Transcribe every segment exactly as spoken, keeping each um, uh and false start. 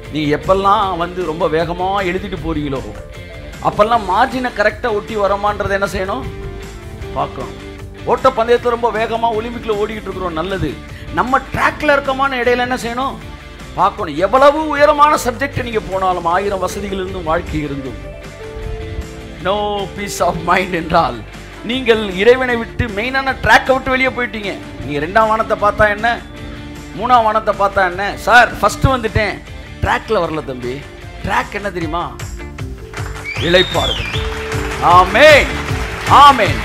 நீ எப்பெல்லாம் வந்து ரொம்ப வேகமாக எழுதிட்டு போறீங்களோ அப்பெல்லாம் மார்ஜினை கரெக்டாக ஒட்டி வரமான்றதை என்ன செய்யணும் பார்க்கணும். ஓட்ட பந்தயத்தில் ரொம்ப வேகமாக ஒலிம்பிக்கில் ஓடிக்கிட்டு இருக்கிறோம், நல்லது. நம்ம ட்ராக்ல இருக்கமான இடையில என்ன செய்யணும் பார்க்கணும். எவ்வளவு உயரமான சப்ஜெக்ட் நீங்கள் போனாலும், ஆயிரம் வசதிகள் இருந்தும் வாழ்க்கை இருந்தும் நோ பீஸ் ஆஃப் மைண்ட் என்றால் நீங்கள் இறைவனை விட்டு மெயினான ட்ராக்கை விட்டு வெளியே போயிட்டீங்க. நீங்கள் ரெண்டாம் வானத்தை பார்த்தா என்ன, மூணாம் வானத்தை பார்த்தா என்ன, சார் ஃபர்ஸ்ட் வந்துட்டேன், ட்ராக்ல வரல தம்பி. ட்ராக் என்ன தெரியுமா? இளைப்பாறுதல். ஆமென், ஆமென்.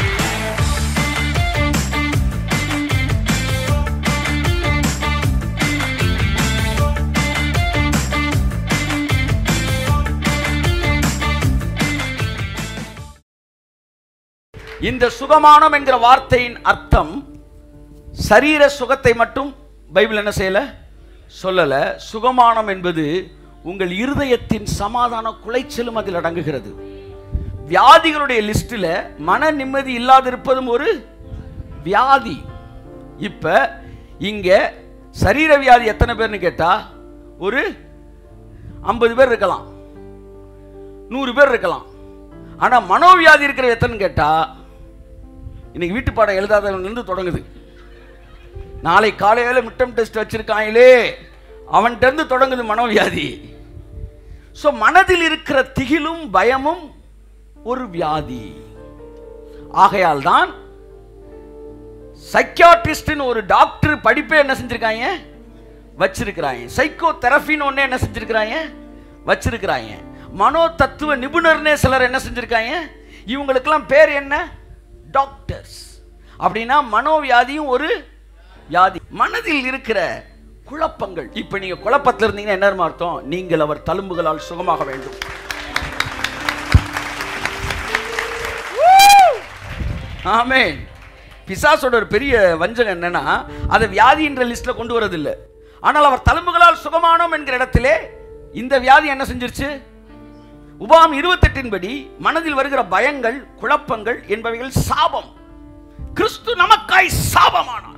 இந்த சுகமானம் என்கிற வார்த்தையின் அர்த்தம் சரீர சுகத்தை மட்டும் பைபிள் என்ன செய்யல சொல்லல. சுகமானம் என்பது உங்கள் இருதயத்தின் சமாதான குலைச்சலும் அதில் அடங்குகிறது. வியாதிகளுடைய லிஸ்டில் மன நிம்மதி இல்லாதிருப்பதும் ஒரு வியாதி. இப்ப இங்க சரீர வியாதி எத்தனை பேர்னு கேட்டா ஒரு ஐம்பது பேர் இருக்கலாம், நூறு பேர் இருக்கலாம். ஆனா மனோவியாதி இருக்கிற எத்தனை கேட்டா இன்னைக்கு வீட்டு பாடம் எழுதாதவங்க இருந்து தொடங்குது. நாளை காலையில மிட்டம் டெஸ்ட் வச்சிருக்காங்களே அவன்கிட்ட இருந்து தொடங்குது மனோவியாதி. சோ மனதில் இருக்கிற திகிலும் பயமும் ஒரு வியாதி. ஆகையால் தான் சைக்கியாட்ரிஸ்ட்னு ஒரு டாக்டர் படிப்பே என்ன செஞ்சிருக்காங்க வச்சிருக்கிறாங்க. சைக்கோ தெரபின்னு ஒண்ணே என்ன செஞ்சிருக்கிறாங்க வச்சிருக்கிறாங்க. மனோ தத்துவ நிபுணர்னே சிலர் என்ன செஞ்சிருக்காங்க. இவங்களுக்கெல்லாம் பேர் என்ன? டாக்டர்ஸ். அப்படின்னா மனோவியாதியும் ஒரு வியாதி. மனதில் இருக்கிற குழப்பங்கள். இப்ப நீங்க குழப்பத்தில் இருந்தீங்கன்னா என்ன அர்த்தம்? நீங்கள் அவர் தழும்புகளால் சுகமாக வேண்டும். ஆமென். பிசாசோட ஒரு பெரிய வஞ்சகம் என்னன்னா அதை வியாதின்ற லிஸ்ட்ல கொண்டு வரதில்லை. ஆனால் அவர் தழும்புகளால் சுகமானோம் என்கிற இடத்திலே இந்த வியாதி என்ன செஞ்சிருச்சு? உபாகம் இருபத்தி எட்டின் படி மனதில் வருகிற பயங்கள் குழப்பங்கள் என்பவைகள் சாபம். கிறிஸ்து நமக்காய் சாபமானார்.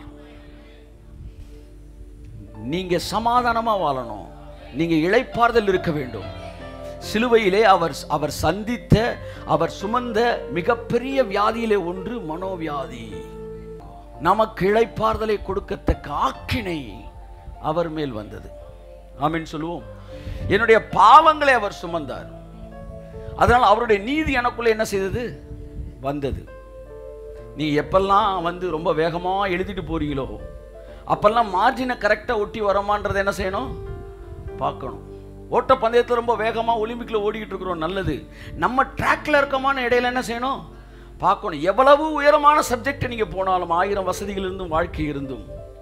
நீங்க சமாதானமா வாழணும், நீங்க இளைப்பாறுதல் இருக்க வேண்டும். சிலுவையிலே அவர் அவர் சந்தித்த அவர் சுமந்த மிகப்பெரிய வியாதியிலே ஒன்று மனோவியாதி. நமக்கு இளைப்பாறுதலை கொடுக்கத்தக்க ஆக்கினை அவர் மேல் வந்தது. ஆமென் சொல்லுவோம். என்னுடைய பாவங்களை அவர் சுமந்தார். அதனால் அவருடைய நீதி எனக்குள்ள என்ன செய்தது? வந்தது. நீ எப்பெல்லாம் வந்து ரொம்ப வேகமாக எழுதிட்டு போறீங்களோ அப்பெல்லாம் மார்ஜினை கரெக்டாக ஒட்டி வரமான்றதை என்ன செய்யணும் பார்க்கணும். ஓட்ட பந்தயத்தில் ரொம்ப வேகமாக ஒலிம்பிக்கில் ஓடிக்கிட்டு இருக்கிறோம், நல்லது. நம்ம ட்ராக்ல இருக்கமான இடையில என்ன செய்யணும் பார்க்கணும். எவ்வளவு உயரமான சப்ஜெக்ட் நீங்கள் போனாலும், ஆயிரம் வசதிகள் இருந்தும் வாழ்க்கை இருந்தும்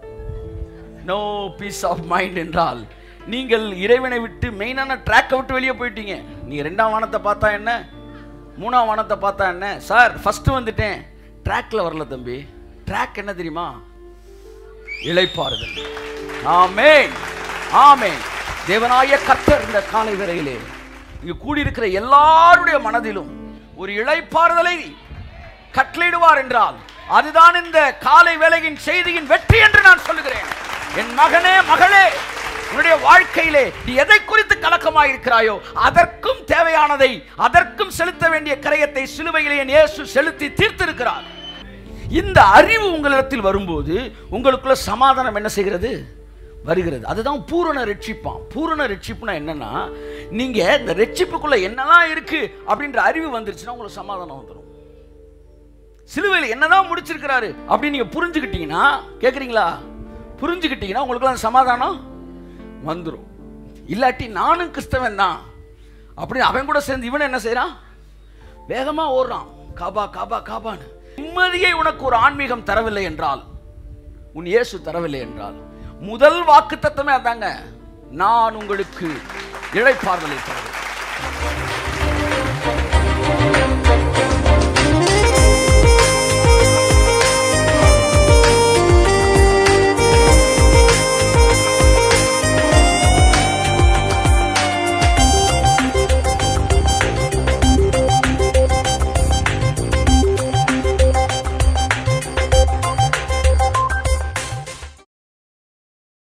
நோ பீஸ் ஆஃப் மைண்ட் என்றால் நீங்கள் இறைவனை விட்டு மெயினான ட்ராக்கை விட்டு வெளியே போயிட்டீங்க. நீங்கள் ரெண்டாம் வானத்தை பார்த்தா என்ன, மூணாம் வானத்தை பார்த்தா என்ன, சார் ஃபர்ஸ்ட் வந்துட்டேன், ட்ராக்ல வரல தம்பி. ட்ராக் என்ன தெரியுமா? இளைப்பாறுதல். ஆமென், ஆமென். தேவனாய கர்த்தர் இந்த காலை வேளையிலே இங்கு கூடியிருக்கிற எல்லாருடைய மனதிலும் ஒரு இளைப்பாறுதலை கட்டளையிடுவார் என்றால் அதுதான் இந்த காலை வேளையின் செய்தியின் வெற்றி என்று நான் சொல்லுகிறேன். என் மகனே மகளே, உன்னுடைய வாழ்க்கையிலே நீ எதை குறித்து கலக்கமாக இருக்கிறாயோ அதற்கும் தேவையானதை, அதற்கும் செலுத்த வேண்டிய கிரயத்தை சிலுவையிலே இயேசு செலுத்தி தீர்த்திருக்கிறார். இந்த அறிவு உங்களிடத்தில் வரும்போது உங்களுக்குள்ள சமாதானம் என்ன செய்கிறது? வருகிறது. அதுதான் பூரண ரட்சிப்பாம். பூரண ரட்சிப்புனா என்னன்னா, நீங்க இந்த ரட்சிப்புக்குள்ள என்னதான் இருக்கு அப்படின்ற அறிவு வந்துருச்சுன்னா உங்களுக்கு சமாதானம் வந்துடும். சிலுவையில் என்னதான் முடிச்சிருக்கிறாரு அப்படின்னு நீங்க புரிஞ்சுக்கிட்டீங்கன்னா, கேட்குறீங்களா, புரிஞ்சுக்கிட்டீங்கன்னா உங்களுக்கு அந்த சமாதானம் வந்துடும். இல்லாட்டி நானும் கிறிஸ்தவன் தான் அப்படின்னு அவன் கூட சேர்ந்து இவன் என்ன செய்யறான்? வேகமா ஓடுறான், காபா காபா காபான்னு. நிம்மதியை உனக்கு ஒரு ஆன்மீகம் தரவில்லை என்றால், உன் இயேசு தரவில்லை என்றால், முதல் வாக்கு தத்தமே அதாங்க, நான் உங்களுக்கு இளைப்பாறுதலை தருவேன்.